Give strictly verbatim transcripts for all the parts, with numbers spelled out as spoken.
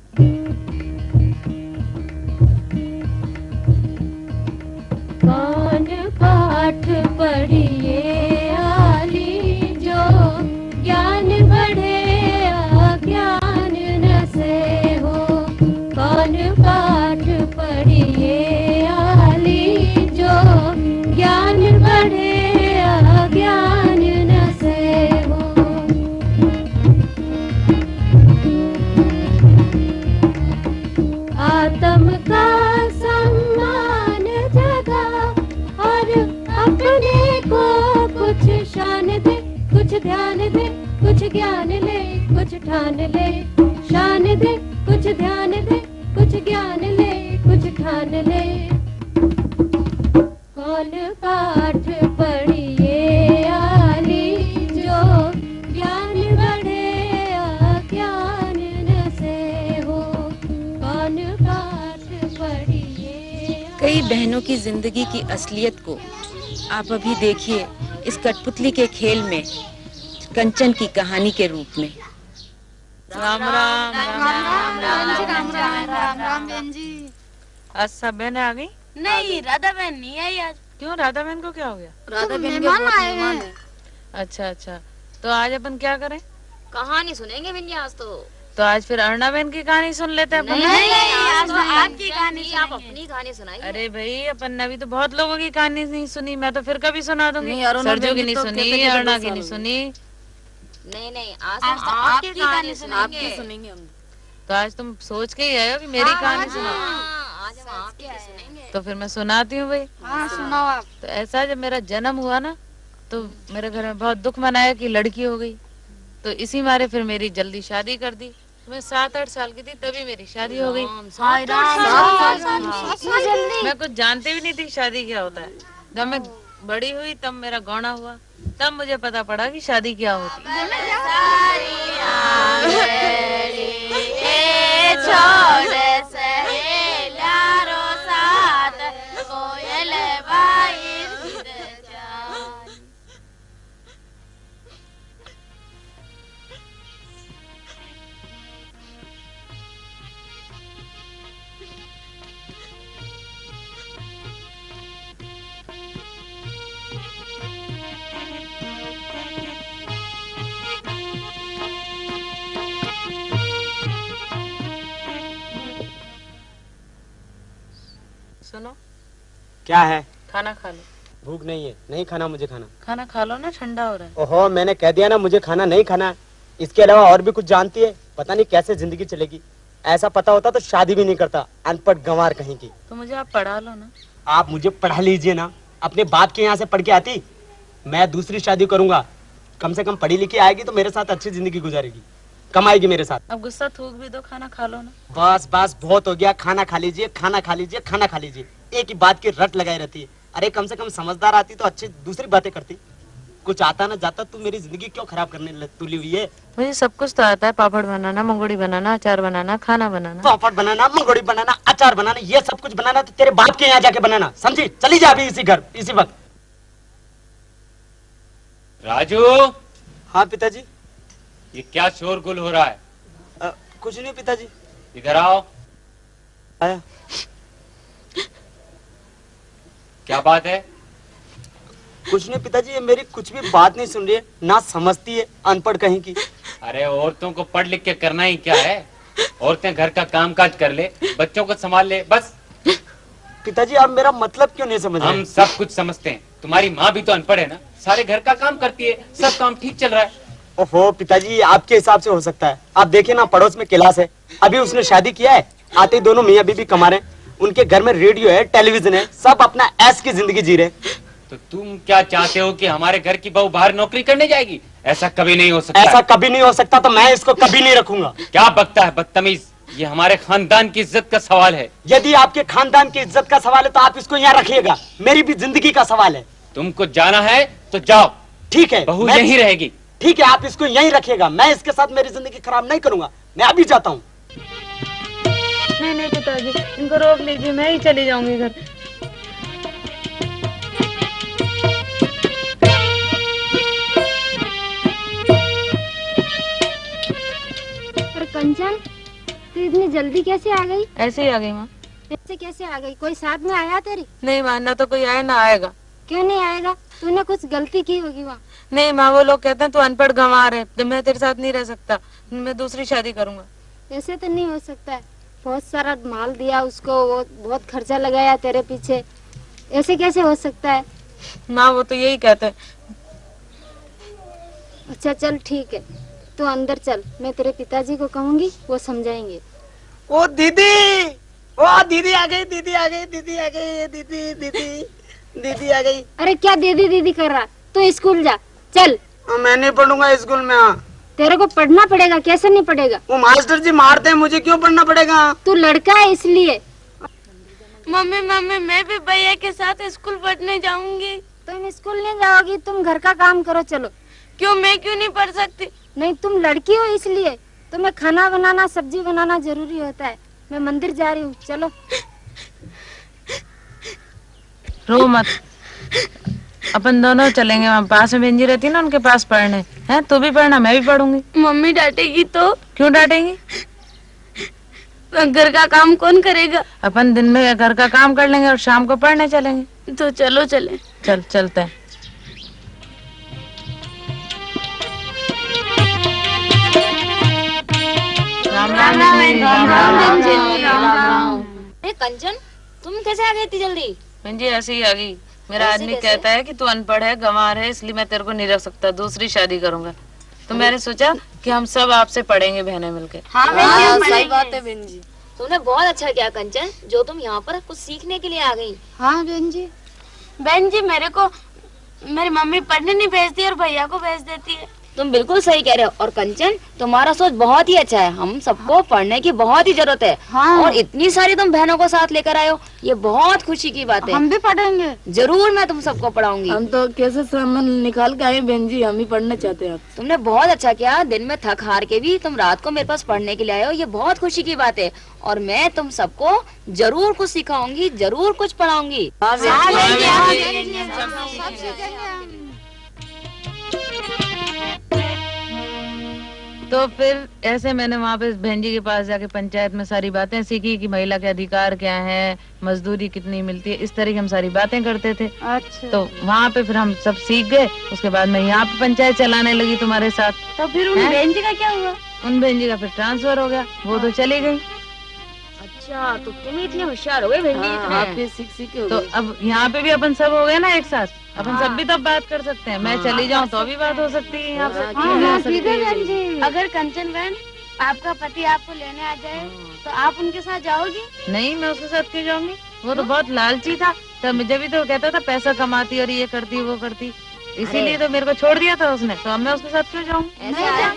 कौन पाठ पढ़िए आली, जो ज्ञान बढ़े अज्ञान न से हो। कौन पाठ पढ़िए आली, जो ज्ञान बढ़े अज्ञान न से हो। आत्म का सम्मान जगा और अपने को कुछ शान दे, कुछ ध्यान दे, कुछ ज्ञान ले, कुछ ठान ले। शान दे, कुछ ध्यान दे, कुछ ज्ञान ले, कुछ ठान ले। कौन पाठ पढ़िए आली, जो ज्ञान बढ़े अज्ञान न से हो। कौन पाठ पढ़िए। कई बहनों की जिंदगी की असलियत को आप अभी देखिए इस कठपुतली के खेल में, कंचन की कहानी के रूप में। राम राम राम राम राम राम राम बहन जी। आज सब बहनें आ गई? नहीं, राधा बहन नहीं आई आज। क्यों, राधा बहन को क्या हो गया? राधा बहन के बहुत मेहमान हैं। अच्छा अच्छा, तो आज अपन क्या करें? कहानी सुनेंगे बहन जी आज तो। तो आज फिर अरुणा बहन की कहानी सुन लेते हैं अपन। नहीं, नहीं, आज तो आपकी कहानी, आप अपनी कहानी सुनाइए। अरे भाई, अपन ने अभी तो बहुत लोगों की कहानी नहीं सुनी, मैं तो फिर कभी सुना दूंगी। अरुणा सरजू की बहन नहीं तो सुनी, कहते अरुणा कि की नहीं सुनी। नहीं नहीं, आज तो आपकी कहानी सुनेंगे हम। तो आज तुम सोच के ही आए हो कि मेरी कहानी सुनाओ? आज हम आपकी सुनेंगे। तो फिर मैं सुनाती हूँ भाई। हाँ सुनाओ आप। तो ऐसा, जब मेरा जन्म हुआ ना, तो मेरे घर में बहुत दुख मनाया कि लड़की हो गई। तो इसी मारे फिर मेरी जल्दी शादी कर दी। मैं सात आठ साल की थी तभी मेरी शादी हो गई। मैं कुछ जानती भी नहीं थी शादी क्या होता है। जब मैं बड़ी हुई तब मेरा गौना हुआ, तब मुझे पता पड़ा कि शादी क्या होती है। सुनो, क्या है? खाना खा लो। भूख नहीं है, नहीं खाना मुझे खाना। खाना खा लो ना, ठंडा हो रहा है। ओहो, मैंने कह दिया ना मुझे खाना नहीं खाना। इसके अलावा और भी कुछ जानती है? पता नहीं कैसे जिंदगी चलेगी। ऐसा पता होता तो शादी भी नहीं करता, अनपढ़ गंवार कहीं की। तो मुझे आप पढ़ा लो ना। आप मुझे पढ़ा लीजिए ना, अपने बाप के यहाँ से पढ़ के आती। मैं दूसरी शादी करूंगा, कम से कम पढ़ी लिखी आएगी तो मेरे साथ अच्छी जिंदगी गुजारेगी, कमाएगी मेरे साथ। अब गुस्सा थूक भी दो, खाना खा लो ना। बस बस बहुत हो गया, खाना खा लीजिए, खाना खा लीजिए, खाना खा लीजिए। एक ही बात की रट लगाई रहती है। अरे कम से कम समझदार आती तो अच्छी दूसरी बातें करती। कुछ आता ना जाता, तू मेरी जिंदगी क्यों खराब करने तुली हुई है? मुझे सब कुछ तो आता है, पापड़ बनाना, मंगोड़ी बनाना, अचार बनाना, खाना बनाना। पापड़ बनाना, मंगोड़ी बनाना, अचार बनाना, ये सब कुछ बनाना तो तेरे बाप के यहाँ जाके बनाना, समझी? चली जा अभी इसी घर, इसी वक्त। राजू। हाँ पिताजी। ये क्या शोरगुल हो रहा है? आ, कुछ नहीं पिताजी। इधर आओ। आया। क्या बात है? कुछ नहीं पिताजी, ये मेरी कुछ भी बात नहीं सुन रही है, ना समझती है, अनपढ़ कहीं की। अरे औरतों को पढ़ लिख के करना ही क्या है? औरतें घर का कामकाज कर ले, बच्चों को संभाल ले, बस। पिताजी आप मेरा मतलब क्यों नहीं समझ रहे? हम सब कुछ समझते हैं। तुम्हारी माँ भी तो अनपढ़ है ना, सारे घर का काम करती है, सब काम ठीक चल रहा है। ओहो पिताजी, आपके हिसाब से हो सकता है। आप देखिए ना, पड़ोस में कैलाश है, अभी उसने शादी किया है, आते ही दोनों मियाँ बीबी कमा रहे हैं। उनके घर में रेडियो है, टेलीविजन है, सब अपना ऐश की जिंदगी जी रहे। तो तुम क्या चाहते हो कि हमारे घर की बहू बाहर नौकरी करने जाएगी? ऐसा कभी नहीं हो सकता। ऐसा कभी नहीं हो सकता, तो मैं इसको कभी नहीं रखूंगा। क्या बकता है बदतमीज, ये हमारे खानदान की इज्जत का सवाल है। यदि आपके खानदान की इज्जत का सवाल है तो आप इसको यहाँ रखिएगा, मेरी भी जिंदगी का सवाल है। तुमको जाना है तो जाओ। ठीक है, बहू यहीं रहेगी। ठीक है, आप इसको यहीं रखिएगा, मैं इसके साथ मेरी जिंदगी खराब नहीं करूंगा। मैं अभी जाता हूँ। नहीं नहीं पिताजी, इनको रोक लीजिए, मैं ही चली जाऊंगी घर। पर कंचन, तू इतनी जल्दी कैसे आ गई? ऐसे ही आ गई माँ। ऐसे कैसे आ गई? कोई साथ में आया तेरी? नहीं माँ, ना तो कोई आया ना आएगा। क्यों नहीं आएगा? तूने कुछ गलती की होगी वहाँ। नहीं माँ, वो लोग कहते हैं तू अनपढ़ गंवार है, तो मैं तेरे साथ नहीं रह सकता, मैं दूसरी शादी करूंगा। ऐसे तो नहीं हो सकता है, बहुत सारा माल दिया उसको, वो बहुत खर्चा लगाया तेरे पीछे, ऐसे कैसे हो सकता है? माँ वो तो यही कहते हैं। अच्छा चल ठीक है, तू अंदर चल, मैं तेरे पिताजी को कहूंगी, वो समझाएंगे। ओ दीदी, ओ दीदी आ गई, दीदी आ गई, दीदी आ गई, दीदी दीदी दीदी आ गई। अरे क्या दीदी दीदी कर रहा? तू स्कूल जा, चल। मैं नहीं पढ़ूंगा स्कूल में। हाँ तेरे को पढ़ना पड़ेगा, कैसे नहीं पड़ेगा? वो मास्टर जी मारते हैं, मुझे क्यों पढ़ना पड़ेगा? तू लड़का है इसलिए। मम्मी मम्मी मैं भी भैया के साथ स्कूल पढ़ने जाऊंगी। तुम स्कूल नहीं जाओगी, तुम घर का काम करो, चलो। क्यों, मैं क्यों नहीं पढ़ सकती? नहीं, तुम लड़की हो इसलिए, तुम्हें खाना बनाना सब्जी बनाना जरूरी होता है। मैं मंदिर जा रही हूँ, चलो। रो मत, अपन दोनों चलेंगे, वहाँ पास में बेंजी रहती ना, उनके पास पढ़ने। हैं तू भी पढ़ना, मैं भी पढ़ूंगी। मम्मी डांटेगी तो? क्यों डांटेंगी? घर का काम कौन करेगा? अपन दिन में घर का काम कर लेंगे और शाम को पढ़ने चलेंगे। तो चलो चले। चल चलते हैं। राम राम राम राम। अरे कंचन, तुम कैसे आ गई इतनी जल्दी? जी ऐसे ही आ गई। मेरा आदमी कहता है कि तू अनपढ़ है, गंवार है, इसलिए मैं तेरे को नहीं रख सकता, दूसरी शादी करूंगा। तो मैंने सोचा कि हम सब आपसे पढ़ेंगे बहनें मिलके। हाँ, हाँ, सही बात है बहन जी। तुमने बहुत अच्छा किया कंचन, जो तुम यहाँ पर कुछ सीखने के लिए आ गई। हाँ बहन जी। बहन जी, मेरे को मेरी मम्मी पढ़ने नहीं भेजती और भैया को भेज देती है। तुम बिल्कुल सही कह रहे हो। और कंचन, तुम्हारा सोच बहुत ही अच्छा है, हम सबको पढ़ने की बहुत ही जरूरत है। हाँ। और इतनी सारी तुम बहनों को साथ लेकर आए हो, ये बहुत खुशी की बात है। हम भी पढ़ेंगे जरूर, मैं तुम सबको पढ़ाऊंगी। हम तो कैसे सामान निकाल के आए बहन जी, हम ही पढ़ना चाहते हैं। तुमने बहुत अच्छा किया, दिन में थक हार के भी तुम रात को मेरे पास पढ़ने के लिए आए हो, ये बहुत खुशी की बात है। और मैं तुम सबको जरूर कुछ सिखाऊंगी, जरूर कुछ पढ़ाऊंगी। तो फिर ऐसे मैंने वहाँ पे बहन जी के पास जाके पंचायत में सारी बातें सीखी कि महिला के अधिकार क्या हैं, मजदूरी कितनी मिलती है, इस तरह की हम सारी बातें करते थे। अच्छा। तो वहाँ पे फिर हम सब सीख गए। उसके बाद मैं यहाँ पे पंचायत चलाने लगी तुम्हारे साथ। तो फिर उन बहन जी का क्या हुआ? उन बहन जी का फिर ट्रांसफर हो गया, वो तो चली गई। अच्छा, तो तुम इतने होशियार हो गए बहन जी। हाँ, फिर सीख सीख के तो अब यहाँ पे भी अपन सब हो गए ना एक साथ, अपन सब भी तब बात कर सकते हैं। मैं चली जाऊँ तो भी बात हो सकती है यहाँ पे। हाँ, ठीक है बहन जी। अगर कंचन बहन आपका पति आपको लेने आ जाए तो आप उनके साथ जाओगी? नहीं, मैं उसके साथ क्यों जाऊंगी? वो तो बहुत लालची था, तब मुझे भी तो कहता था पैसा कमाती और ये करती वो करती, इसीलिए तो मेरे को छोड़ दिया था उसने। तो अब मैं उसके साथ क्यों जाऊंगी?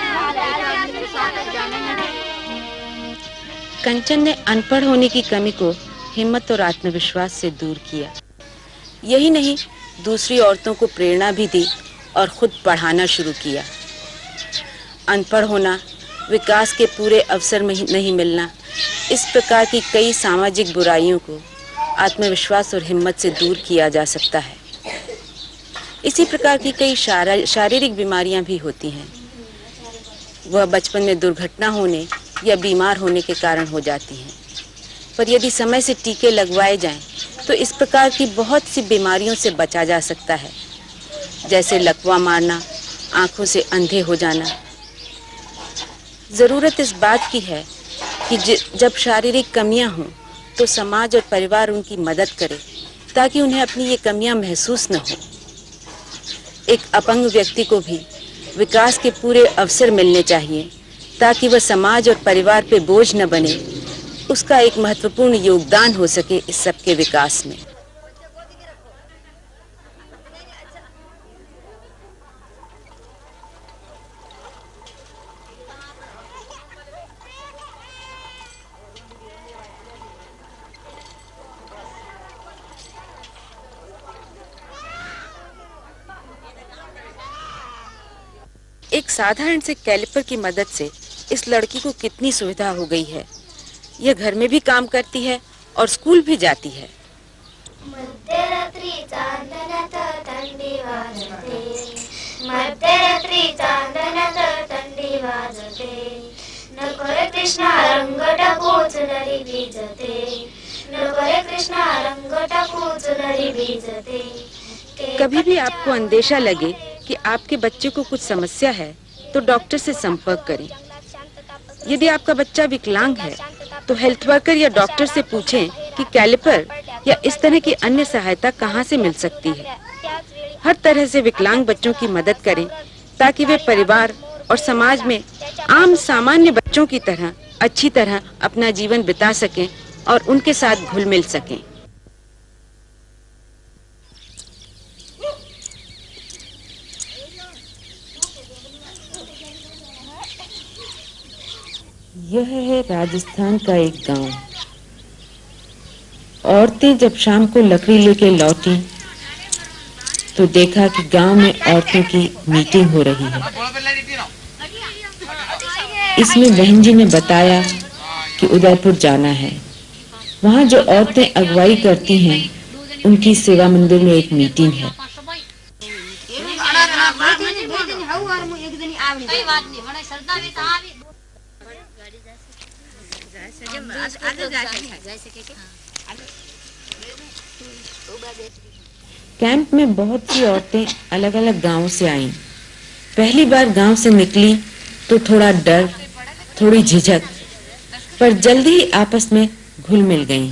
कंचन ने अनपढ़ होने की कमी को हिम्मत और आत्मविश्वास से दूर किया। यही नहीं, दूसरी औरतों को प्रेरणा भी दी और खुद पढ़ाना शुरू किया। अनपढ़ होना, विकास के पूरे अवसर में नहीं मिलना, इस प्रकार की कई सामाजिक बुराइयों को आत्मविश्वास और हिम्मत से दूर किया जा सकता है। इसी प्रकार की कई शारीरिक बीमारियां भी होती हैं। वह बचपन में दुर्घटना होने या बीमार होने के कारण हो जाती हैं, पर यदि समय से टीके लगवाए जाएं, तो इस प्रकार की बहुत सी बीमारियों से बचा जा सकता है, जैसे लकवा मारना, आंखों से अंधे हो जाना। ज़रूरत इस बात की है कि जब शारीरिक कमियां हों तो समाज और परिवार उनकी मदद करे, ताकि उन्हें अपनी ये कमियां महसूस न हो। एक अपंग व्यक्ति को भी विकास के पूरे अवसर मिलने चाहिए, ताकि वह समाज और परिवार पे बोझ न बने, उसका एक महत्वपूर्ण योगदान हो सके इस सब के विकास में। एक साधारण से कैलिपर की मदद से इस लड़की को कितनी सुविधा हो गई है। यह घर में भी काम करती है और स्कूल भी जाती है। मध्यरात्रि चांदनात थंडी वाजते, मध्यरात्रि चांदनात थंडी वाजते, नको रे कृष्णा रंगट भिजते नको रे कृष्णा रंग टाकू चुनरी भिजते कभी भी आपको अंदेशा लगे कि आपके बच्चे को कुछ समस्या है तो डॉक्टर से संपर्क करें। यदि आपका बच्चा विकलांग है तो हेल्थ वर्कर या डॉक्टर से पूछें कि कैलिपर या इस तरह की अन्य सहायता कहां से मिल सकती है। हर तरह से विकलांग बच्चों की मदद करें ताकि वे परिवार और समाज में आम सामान्य बच्चों की तरह अच्छी तरह अपना जीवन बिता सकें और उनके साथ घुल मिल सकें। यह है राजस्थान का एक गांव। औरतें जब शाम को लकड़ी लेके लौटी तो देखा कि गांव में औरतों की मीटिंग हो रही है। इसमें बहन जी ने बताया कि उदयपुर जाना है। वहां जो औरतें अगुवाई करती हैं उनकी सेवा मंदिर में एक मीटिंग है। कैंप में बहुत सी औरतें अलग अलग गांवों से आईं। पहली बार गांव से निकली तो थोड़ा डर, थोड़ी झिझक, पर जल्दी ही आपस में घुल मिल गईं।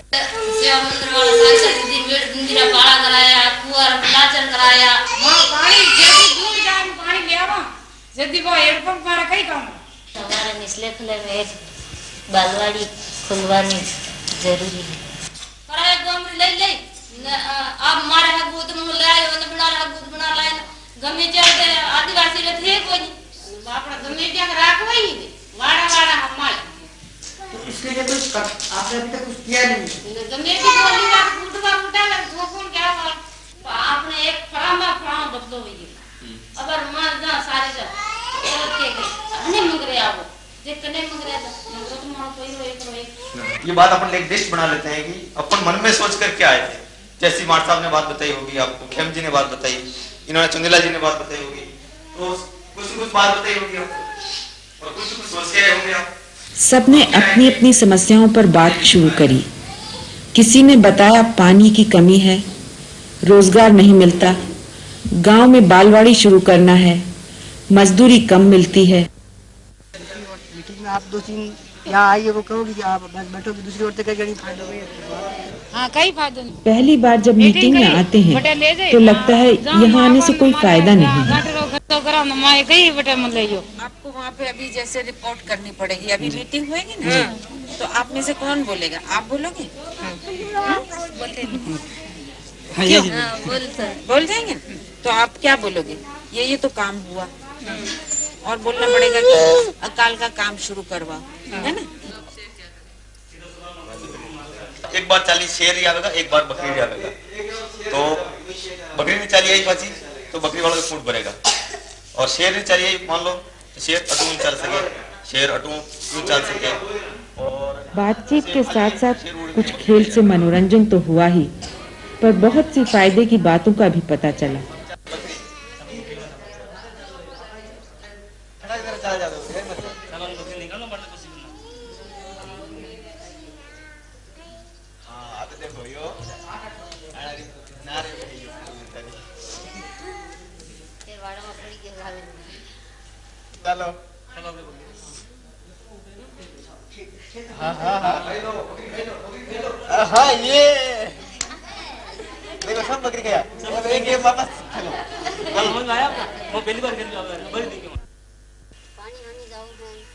हमारे निचले खुले में एक बालवाड़ी खुलवानी जरूरी है। ले ले आप मारे है गुद में ले आए और बना रहा गुद बना लाए गमे चढ़ते आदिवासी रे थे कोई बापड़ा गमे क्या राख वही वाड़ा वाड़ा हमारे तो इसके लिए कुछ आपने अभी तक कुछ किया नहीं। गमे की बोली का फूटवा फूटा लग वो कौन क्या हुआ आपने एक फरामा फरामा बदलो हुई अगर मां जा सारे जा औरत के अन्य मंग रहे आप जे कने मंग रहे तो तो मां कोई रोए कोई ये बात अपन एक लिस्ट बना लेते हैं कि अपन मन में सोच कर क्या आए थे। जैसी मार साहब ने बात बताई होगी आपको, खेम जी ने बात बताई, इन्होंने चुंदिला जी ने बात बताई होगी, तो कुछ कुछ बात बताई होगी आपको और कुछ कुछ सोच के आए होंगे आप। सबने अपनी अपनी समस्याओं पर बात शुरू करी। किसी ने बताया पानी की कमी है, रोजगार नहीं मिलता, गांव में बालवाड़ी शुरू करना है, मजदूरी कम मिलती है। मीटिंग में आप दो तीन यहाँ आइए वो कहोगी कि आप बस बैठोगे दूसरी औरतें कहीं फायदा होगा। हाँ कई फायदा नहीं। पहली बार जब मीटिंग में आते हैं तो लगता है यहाँ आने से कोई फायदा नहीं है। आपको वहाँ पे अभी जैसे रिपोर्ट करनी पड़ेगी, अभी मीटिंग होगी ना तो आप में से कौन बोलेगा? आप बोलोगे? बोल जाएंगे तो आप क्या बोलोगे? ये ये तो काम हुआ और बोलना पड़ेगा कि अकाल का काम शुरू करवाओ, है ना? एक बार चाली शेर ही आवेगा, एक बार बकरी ही आवेगा। तो बकरी ने चाली आई फांसी तो बकरी वाला फूट भरेगा और शेर ने चाली आई मान लो तो शेर अटू चल सके, शेर अटू यूं चल सके। और बातचीत के साथ साथ कुछ खेल से मनोरंजन तो हुआ ही, पर बहुत सी फायदे की बातों का भी पता चला। चलो हाँ हाँ हाँ हाँ ये देखो सब बकरी गया सब एक ये वापस चलो कल आया आपका वो पहली बार खेल रहा है बड़ी देखो पानी आने जाओ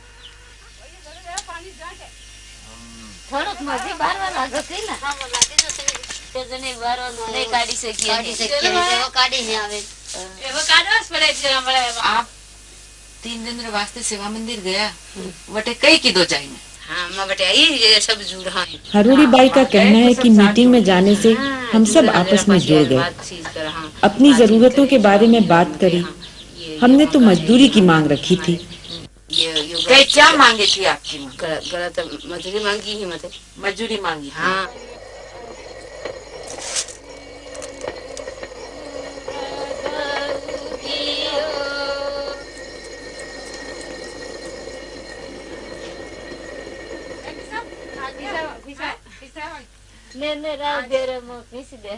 थोड़ा मजे बार बार आगे से ना हां वो लागे जो से जने बार बार नहीं गाड़ी से किया गाड़ी से किया वो गाड़ी नहीं आवे वो काडवास पड़े जरा बड़े आप तीन दिन रे वास्ते सेवा मंदिर गया वटे कई की दो जाई में हाँ माँ बेटे ये सब जुड़ हाँ हरूड़ी बाई का कहना है कि मीटिंग में जाने से हम सब आपस में जुड़ गए, अपनी जरूरतों के बारे में बात करी। हमने तो मजदूरी की मांग रखी थी। ये क्या मांगी थी आपकी माँ? गलत मजदूरी मांगी ही मत मजदूरी मांगी। हाँ मैं मेरा बेरे मो किस दे।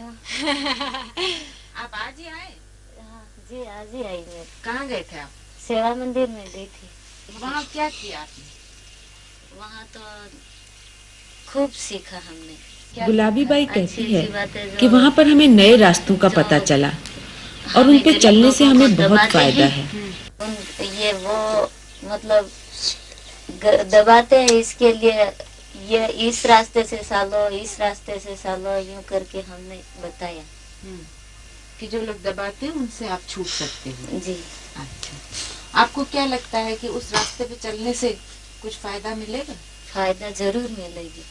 आप आज ही आए? हाँ जी आज ही आई मैं। कहाँ गए थे आप? सेवा मंदिर में गई थी। वहाँ क्या किया आपने? वहाँ तो खूब सीखा हमने। गुलाबी बाई कहती है कि वहाँ पर हमें नए रास्तों का पता चला और उन पे चलने से हमें बहुत फायदा है। ये वो मतलब दबाते हैं इसके लिए, ये इस रास्ते से सालो, इस रास्ते से सालो, यूं करके हमने बताया कि जो लोग दबाते हैं उनसे आप छूट सकते हो। जी। अच्छा, आपको क्या लगता है कि उस रास्ते पे चलने से कुछ फायदा मिलेगा? फायदा जरूर मिलेगी।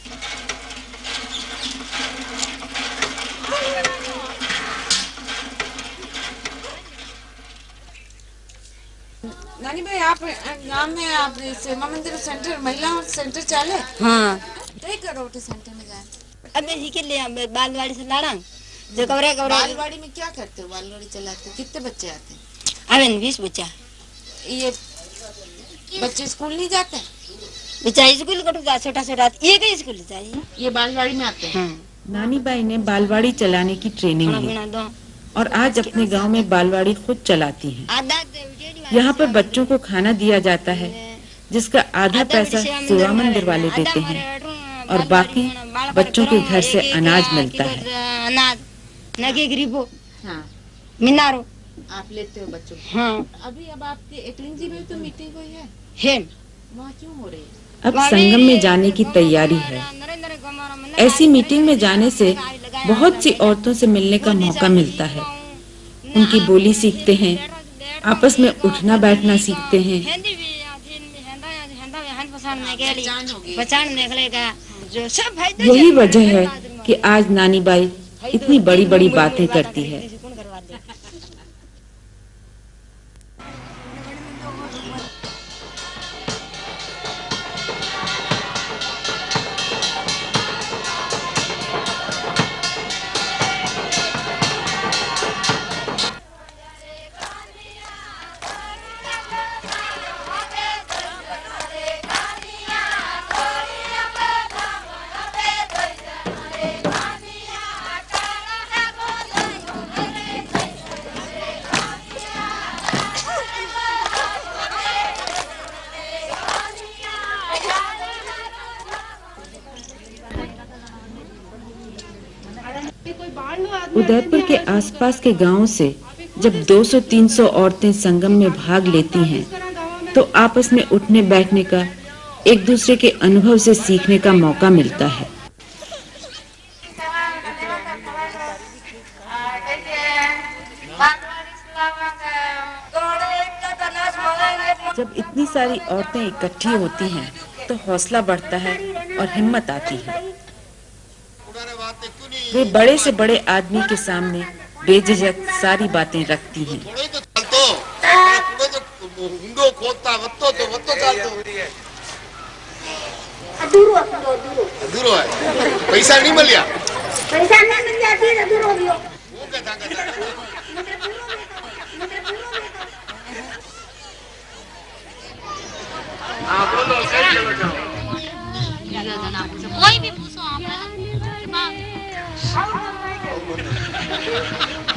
नानी भाई, आप गांव में आप सेवा मंदिर सेंटर, महिला सेंटर चाले? हाँ। कई करो सेंटर में जाए। अब इसी के लिए बालवाड़ी से लाड़ा जो कवरे कवरे। बालवाड़ी में क्या करते हो? बालवाड़ी चलाते हो? कितने बच्चे आते हैं? अरे बीस बच्चा। ये बच्चे स्कूल नहीं जाते? बच्चा स्कूल कटू जा छोटा छोटा एक ही स्कूल चाहिए। ये बालवाड़ी में आते हैं। नानी बाई ने बालवाड़ी चलाने की ट्रेनिंग ली और आज अपने गांव में बालवाड़ी खुद चलाती हैं। यहाँ पर बच्चों को खाना दिया जाता है जिसका आधा पैसा सेवा मंदिर वाले देते हैं और बाकी बच्चों के घर से अनाज मिलता है। अनाज नगे गरीबो मिनारो आप लेते हो बच्चों को? हाँ। अभी अब आपके एकलिंग में तो मीटिंग हुई है, है। वहाँ क्यों हो रही है? अब संगम में जाने की तैयारी है। ऐसी मीटिंग में जाने से बहुत सी औरतों से मिलने का मौका मिलता है, उनकी बोली सीखते हैं, आपस में उठना बैठना सीखते हैं। यही वजह है कि आज नानी बाई इतनी बड़ी बड़ी बातें करती है। उदयपुर के आसपास के गांवों से जब दो सौ तीन सौ औरतें संगम में भाग लेती हैं, तो आपस में उठने बैठने का, एक दूसरे के अनुभव से सीखने का मौका मिलता है। जब इतनी सारी औरतें इकट्ठी होती हैं, तो हौसला बढ़ता है और हिम्मत आती है। वे बड़े से बड़े आदमी के सामने बेझिझक सारी बातें रखती हैं। पैसा नहीं मिलिया पैसा नहीं मिलिया फिर दूर हो गयो। हाँ बोलो, सही चलो जाओ। कोई भी पूछो आप।